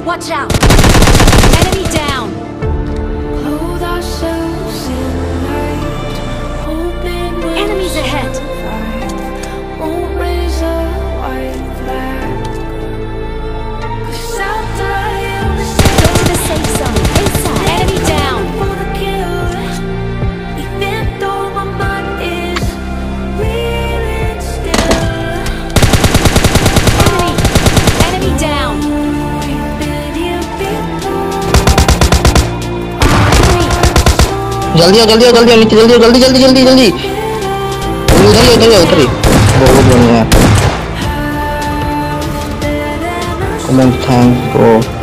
Watch out! Enemy down! Clothe ourselves in light, hoping we'll Enemies ahead! survive. Won't raise a white flag, 'cause I'll die on the Go to the safe zone. Inside. Enemy down! for the kill. Even though my mind is reeling still. Enemy down! We've been here before. जल्दी आओ नीचे जल्दी उतरी बहुत बढ़िया comment thanks bro